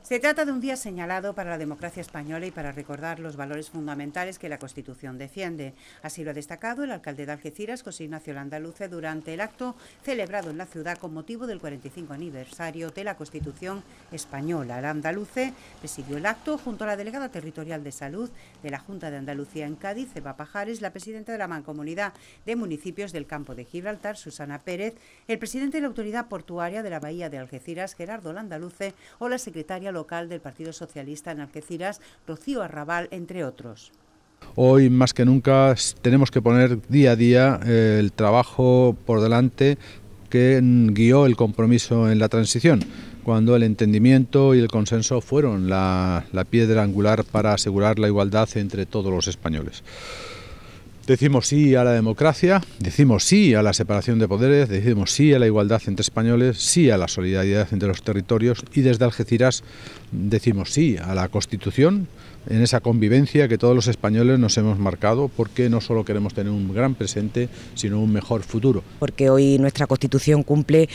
Se trata de un día señalado para la democracia española y para recordar los valores fundamentales que la Constitución defiende. Así lo ha destacado el alcalde de Algeciras, José Ignacio Landaluce, durante el acto celebrado en la ciudad con motivo del 45 aniversario de la Constitución española. Landaluce presidió el acto junto a la delegada territorial de Salud de la Junta de Andalucía en Cádiz, Eva Pajares, la presidenta de la Mancomunidad de Municipios del Campo de Gibraltar, Susana Pérez, el presidente de la Autoridad Portuaria de la Bahía de Algeciras, Gerardo Landaluce, o la secretaria local del Partido Socialista en Algeciras, Rocío Arrabal, entre otros. Hoy más que nunca tenemos que poner día a día el trabajo por delante que guió el compromiso en la transición, cuando el entendimiento y el consenso fueron la piedra angular para asegurar la igualdad entre todos los españoles. Decimos sí a la democracia, decimos sí a la separación de poderes, decimos sí a la igualdad entre españoles, sí a la solidaridad entre los territorios y desde Algeciras decimos sí a la Constitución, en esa convivencia que todos los españoles nos hemos marcado, porque no solo queremos tener un gran presente, sino un mejor futuro. Porque hoy nuestra Constitución cumple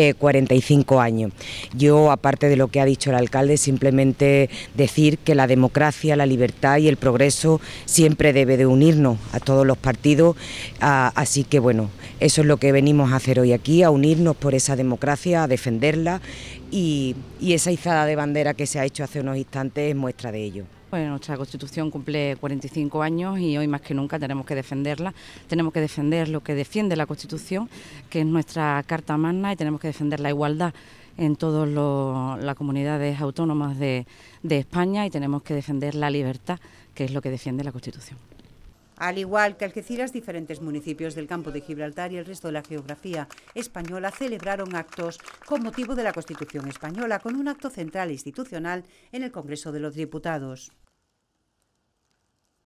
45 años. Yo, aparte de lo que ha dicho el alcalde, simplemente decir que la democracia, la libertad y el progreso siempre debe de unirnos a todos los partidos, así que bueno, eso es lo que venimos a hacer hoy aquí, a unirnos por esa democracia, a defenderla y esa izada de bandera que se ha hecho hace unos instantes es muestra de ello. Pues nuestra Constitución cumple 45 años y hoy más que nunca tenemos que defenderla, tenemos que defender lo que defiende la Constitución, que es nuestra Carta Magna, y tenemos que defender la igualdad en todas las comunidades autónomas de España, y tenemos que defender la libertad, que es lo que defiende la Constitución. Al igual que Algeciras, diferentes municipios del Campo de Gibraltar y el resto de la geografía española celebraron actos con motivo de la Constitución española, con un acto central e institucional en el Congreso de los Diputados.